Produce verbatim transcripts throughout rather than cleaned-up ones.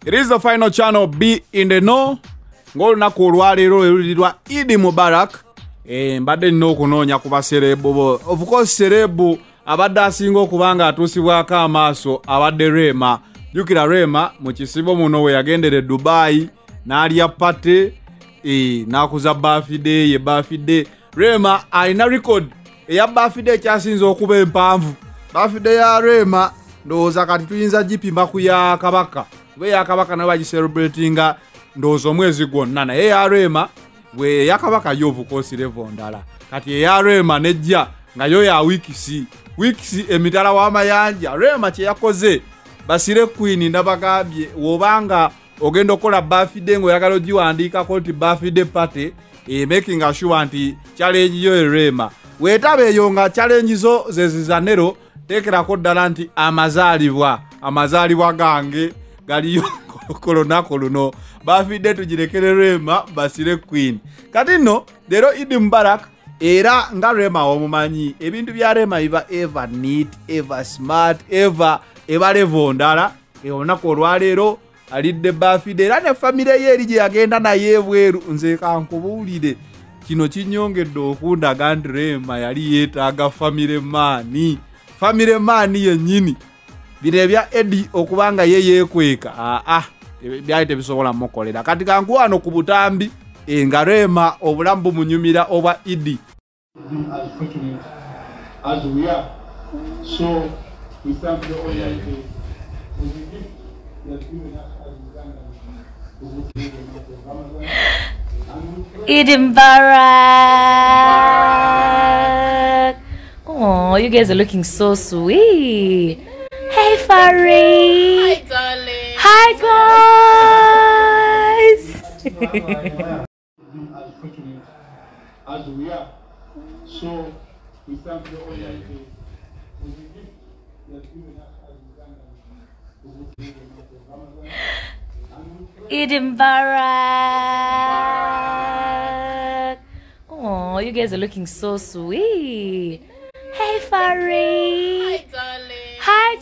It is the final channel Be in the Know. Ngolunaku olwaleero lulirwa Eid Mubarak. Eh mbadde nno okunoonya ku baserebu. Of course serebu abadde asinga okubanga atuusibwako amaaso abadde Rema. Jukira Rema mu kisibo muno we yagendere Dubai n'alya pate eh n'akuza birthday ye birthday. Rema alina record eya birthday kyasinze okuba empanvu. Birthday ya Rema ndowooza kati tuyinza gipimba ku ya Kabaka. We ya Kabaka nawe bagicelebratinga ndowooza omwezi gwonna naye ya Rema we ya Kabaka yovu kosi level ndala. Kati ya Rema nejja nga yo ya wikisi. Wikisi emitala w'amayanja. Rema kye yakoze basire Queen ndabagambye wobanga ogenda okola birthday ngo yagala ogiwandiika ko ti birthday party e making sure nti challenge yo Rema. Wetabe eyo nga challenge zo zezizanero tekerako ddala nti amazaalibwa amazaalibwa gange galiyo kolonako luno birthday tugirekere Rema basire Queen. Kati no lero Eid Mubarak era nga Rema omumanyi ebintu bya Rema iba ever neat, ever smart, ever eba level ndala eonako olwaleero alidde birthday era ne family ye eri gye yagenda naye ebweru nze kankubuulire kino kinyongedde okundaga nti Rema yali yeetaaga family man. Family man yennyini bino bya Eddie okubanga ye yeekweka ah ah byali tebisobola mukolera kati kangu wano ku butambi nga Rema obulamu bumunyumira oba Eddie. As fortunate as we are, so we thank the Almighty for the gift that given us as Uganda. Eid Mubarak. Oh, you guys are looking so sweet. Hey, Farid. Hi, darling. Hi, guys. As fortunate as we are, so we thank the Almighty for the gift that given us as Uganda. Eid Mubarak. Oh, you guys are looking so sweet. Hey, Farid. Hi, darling. Hi,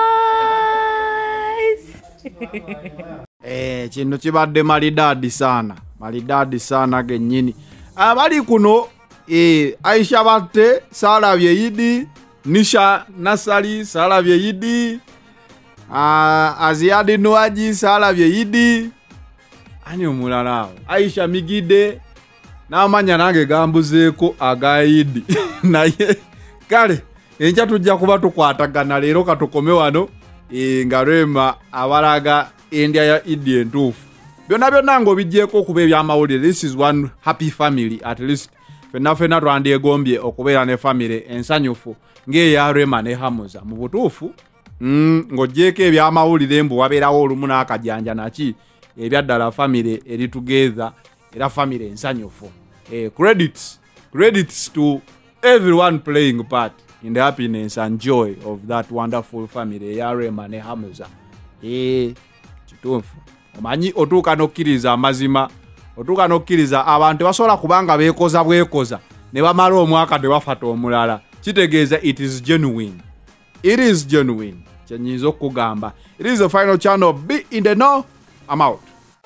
guys. Eh kino kibadde malidadi sana malidadi sana gennyini abali kuno eh Aisha batte salabye Eid, Nisha Nasali salabye Eid, ah Aziadi Nuaji salabye Eid, ani omulala Aisha Migide n'amanya nange gambuzeeko aga Eid naye kale enja tujja kuba tukwatagana leero katukome wano e nga Rema abalaga endya ya Eid entuufu byonna byonna ng'obigyeko okuba ebyamawulire. This is one happy family at least fenna fenna twandyegombye okubeera ne family ensanyufu ng'eya Rema ne Hamuza mu butuufu mm, ng'ogyeko ebyamawulire mbu wabeerawo olumu n'akajanja naki ebyaddala family eri together era family ensanyufu. eh, credits credits to everyone playing part in the happiness and joy of that wonderful family ya Rema ne Hamuza. eh kituufu omanyi otuuka n'okkiriza amazima otuuka n'okkiriza abantu basobola kubanga beekoza bwekoza ne bamala omwaka tebafata omulala kitegeeza it is genuine. It is genuine kyenyinza okugamba. It is the final channel Be in the Know. I'm out.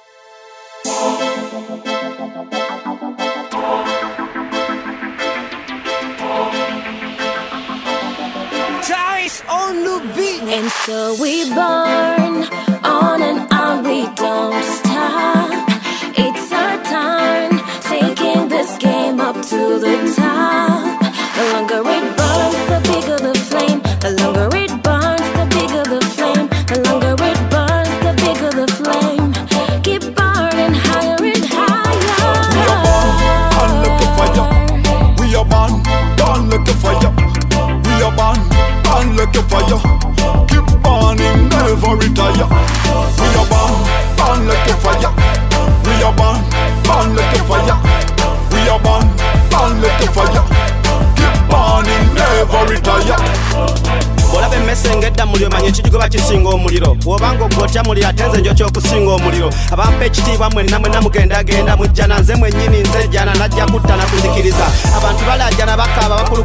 On the beat. And so we burn on and on, we don't stop. It's our turn, taking this game up to the top. The longer it burns, the bigger the flame. The longer it burns, the bigger the flame. The longer it burns, the bigger the flame. Keep burning higher and higher. We are born, burn like a fire. We are born, burn like a fire. Keep burning, never retire. We are born, burn like a fire. We are born, burn like a fire. We are born, burn like a fire. Keep burning, never retire. Olabe mesengedda muliro manye kijugo bakisinga omuliro bwobanga ogotya muliro atenze njo kyokusinga omuliro abampe ekitiibwa mwe namwe namugenda genda mujjana nze mwennyini nze jjana najja kutta na kuzikiriza abantu balajjana bakaba bakulukuta maziga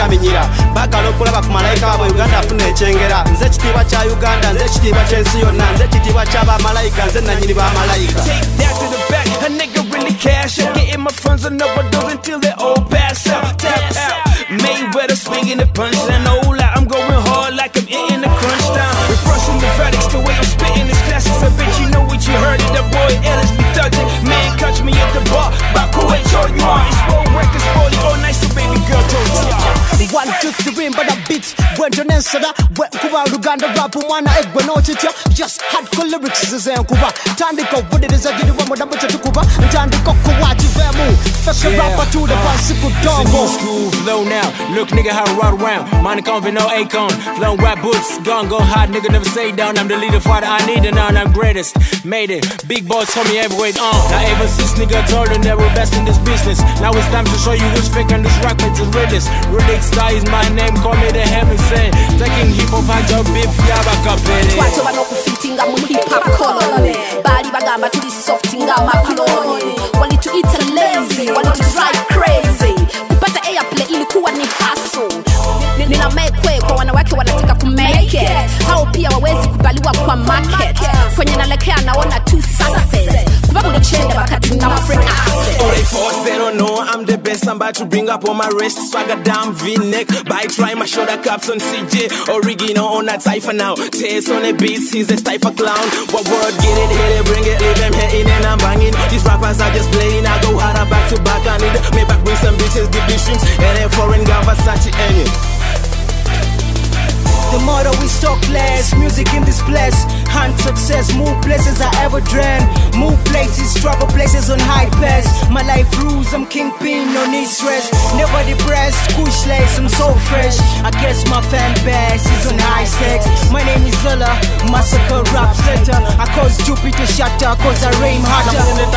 kaminyira bagala okulaba ku malayika waabwe Uganda afuna ekyengera nze ekitiibwa kya Uganda nze ekitiibwa ky'ensi yonna nze ekitiibwa ky'abamalayika nze nannyini bamalayika Take that to the back, a nigga really cash out. Getting my funds on overdose until they all pass out. Tap out, Mayweather swinging the punch and all out. I'm going hard like I'm eating the crunch time. Refreshing the verdicts, the way I'm spitting is classics. I bet you know what you heard it. That boy Ellis be thugging. Man, catch me at the bar. Back away, show you on. It's four records, forty all night, so baby girl, don't you? One, two, three, but a beat. When you answer that, when Kuba Uganda rap, one egg, when no chit, just hardcore lyrics is in Kuba. Tandiko, what it is, I did one more number to Kuba. And Tandiko, Kuwachi, Vemu. Fetch a rapper to the bicycle dog. New school flow now. Look, nigga, how I ride around. Money coming, no Akon. Flow rap boots, gone, go hard, nigga, never say down. I'm the leader, father, I need it now, and I'm greatest. Made it. Big boss, homie, everywhere on. Now, ever since nigga told them they were best in this business. Now it's time to show you who's fake and who's rock, it's the realest. Relic Star is my name, call me the heaven sent. Taking hip hop, I job beef, yaba kapere. Twacho banokufittinga mu hip hop colony. Bali bagamba tuli soft nga macaroni. Walituita lazy, walitudrive crazy. Kupata airplay ilikuwa ni hustle. Nina mekwe kwa wanawake wanataka ku make it. Hao pia wawezi kubaliwa kwa market. Kwenye nalekea naona two success. Kubabu ni chende wakati na friend access. Oh, they force, they don't know I'm the best. I'm about to bring up on my wrist. Swagger down V-neck. By try my shoulder caps on C J. Original on that cipher now. Taste on the beats, he's a cipher clown. What word, get it, hit it, bring it, leave them hitting and I'm banging. These rappers are just playing. I go harder back to back. I need me back, bring some bitches, give me streams. And then foreign guy, Versace, and it. The motto is talk less, music in this place. Hunt success, move places I ever dreamed. Move places, travel places on high pass. My life rules, I'm kingpin, no need stress. Never depressed, push lace, I'm so fresh. I guess my fan base is on high sex. My name is Zola, massacre rap center. I cause Jupiter shatter, cause I rain harder.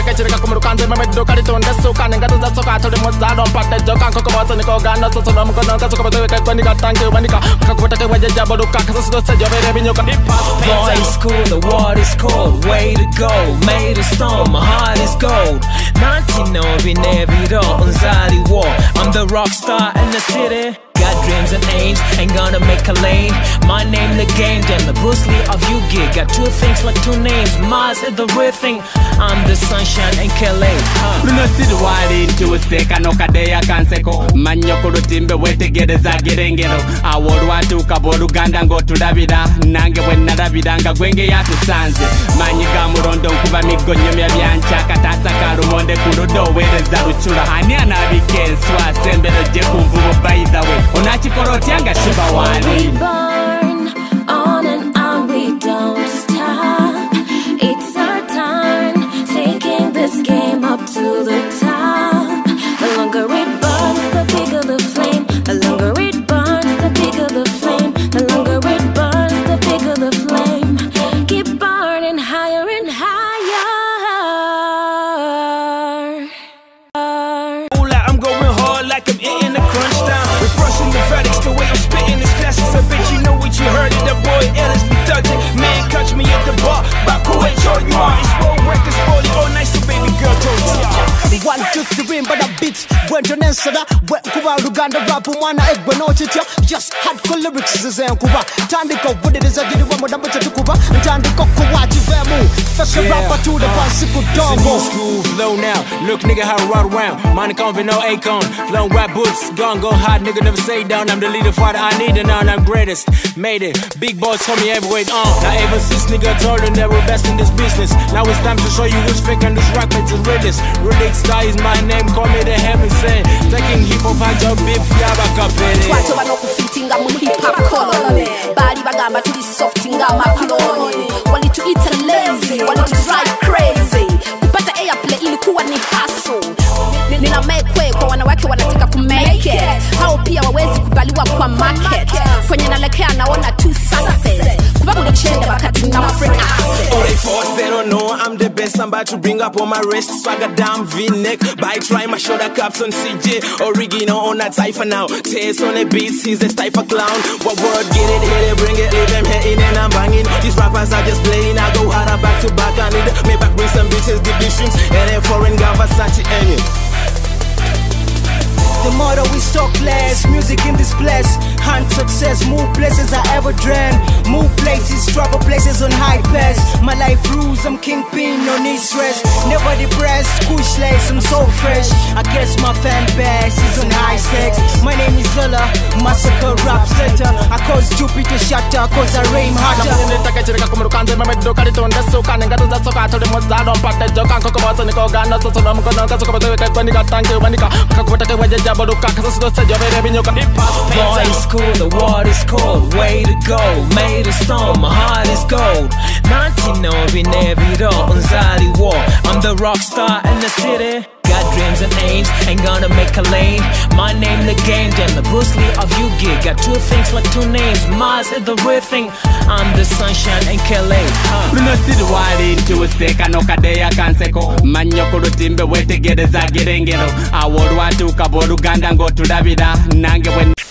Boys cool, the water is cold. Way to go, made a storm. My heart is gold. nineteen in every door, Unzali war. I'm the rock star in the city. Got dreams and aims, ain't gonna make a lane. My name the game, then the Bruce Lee of you gig. Got two things like two names. Mars is the real thing. I'm the sunshine and Kelly. Luno sidi wali into a seka no kadeya kanseko. Manyoko lutimbe wete gereza gerengero. Aworu watu kaboru ganda ngo tulabida. Nange wena labida nga gwenge ya tusanze. Manyiga murondo ukuba migonyo mya byancha. Katasa karumonde kurudo wereza luchula. Hani anabikenswa sembelo je kumvubo by the way. Onachikorotianga shiba wali. We burn on and on, we don't stop. It's our turn, taking this game up to the top. The longer it burns, the bigger the flame. The longer it burns, the bigger the flame. The longer it burns, the bigger the flame. Keep burning higher and higher. I'm going hard like I'm eating the crunch time. Refreshing the verdicts, the way I'm spitting is classics. I bet you know what you heard it. That boy Ellis be thugging. Man, catch me at the bar. Back away, show you on. It's four records, forty all night, so baby girl, don't you? One, two, three, but a beat. When you answer that, when Kuba Uganda rap, one egg, when no chit, just hardcore lyrics is in Kuba. Tandiko, what it is, I did one more number to Kuba. And Tandiko, Kuwachi, Vemu. Fetch a rapper to the bicycle dog. New school flow now. Look, nigga, how I ride around. Money coming, no Akon. Flow rap boots, gone, go hard, nigga, never say down. I'm the leader, father, I need it now, and I'm greatest. Made it. Big boss, homie, everywhere on. Now, ever since nigga told them they were best in this business. Now it's time to show you who's fake and who's rock, it's the realest. Relic Star is my name, call me the heaven sent. Taking hip hop, I job beef, yaba kapere. Twacho banokufittinga mu hip hop colony. Bali bagamba tuli soft nga macaroni. Walituita lazy, walitudrive crazy. Kupata airplay ilikuwa ni hustle. Nina mekwe kwa wanawake wanataka ku make it. Hao pia wawezi kubaliwa kwa market. Kwenye nalekea naona two success. Kubabu ni chende wakati na friend access. Oh, they force, they don't know I'm the best. I'm about to bring up on my wrist. Swagger down V-neck. By try my shoulder caps on C J. Original on that cipher now. Taste on the beats, he's a cipher clown. What word, get it, hit it, bring it, leave them hitting and I'm banging. These rappers are just playing. I go harder back to back. I need me back, bring some bitches, give me streams. And then foreign guy, Versace, and it. The motto is talk less, music in this place. Hunt success, move places I ever dreamed. Move places, travel places on high pass. My life rules, I'm kingpin, no need stress. Never depressed, push lace, I'm so fresh. I guess my fan base is on high sex. My name is Zola, massacre rap setter. I cause Jupiter shatter, cause I rain harder. Boy is cool, the water is cold. Way to go, made a storm, my heart is gold. nineteen in every door, Unzali war. I'm the rock star in the city. Got dreams and aims, ain't gonna make a lane. My name the game, damn the Bruce Lee of you gig. Got two things like two names, Mars is the real thing. I'm the sunshine and Kelly. Luno siri wali ntuuseka nokadeya kanseko Manyo kulutimbe wetegereza gerengero Awo lwatuuka b'Oluganda ng'otulabira nange bwe